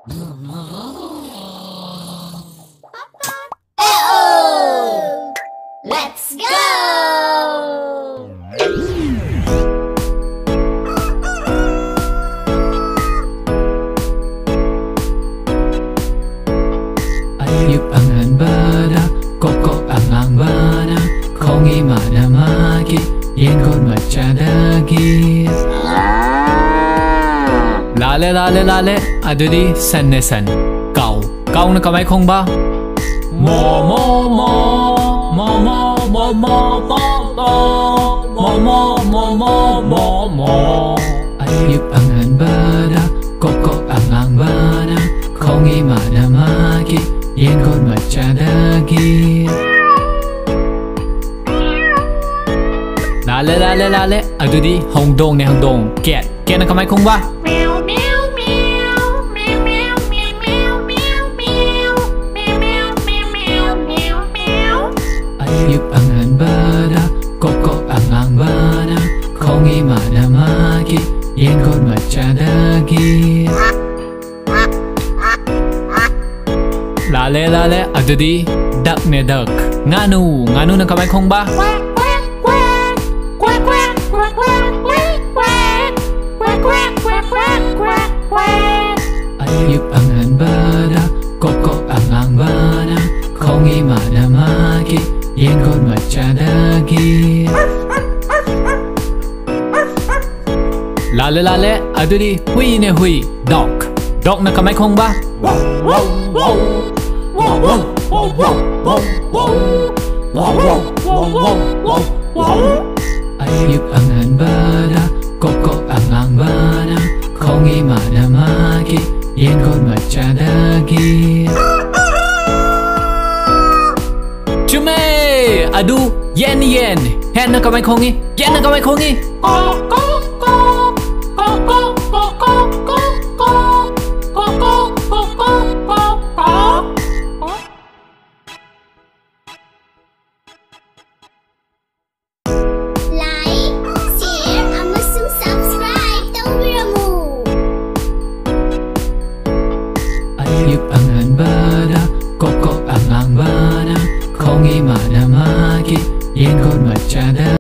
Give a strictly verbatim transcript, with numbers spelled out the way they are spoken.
Uh-oh! Let's go! Ayub ang anbada, koko ang angbana, kongi manamagi, yengon machadagi. Lale lale lale, adudi san ne san. Kau, kau na kamay kong ba? Mo mo mo, mo mo mo mo mo mo, mo mo mo mo mo mo. Ayub ang anbada, koko ang angbana, kongi manamagi, yengon machadagi. Lale lale lale, adudi hongdong ne hongdong. Ket, ket na kamay kong ba? Meow meow meow, meow meow meow meow meow, meow meow meow meow meow. Ayub ang anbada, koko ang angbana, kongi manamagi, yengon machadagi. Lale lale, adudi dak ne dak. Nganu, nganu na kamay kong ba? Quack quack quack, quack quack quack quack quack, quack quack quack quack quack quack. Ayub ang anbada, koko ang angbana, kongi manamagi, yengon machadagi. Lale lale, adudi hui ne hui, dok. Dok na kamay kong ba? Wow wow wow, wow wow wow wow wow wow, wow wow wow wow wow wow. Ayub ang anbada, koko ang angbana, kongi manamagi, yengon machadagi. Chume, adu yen yen, hen na kamay kongi, yen na kamay kongi. Go go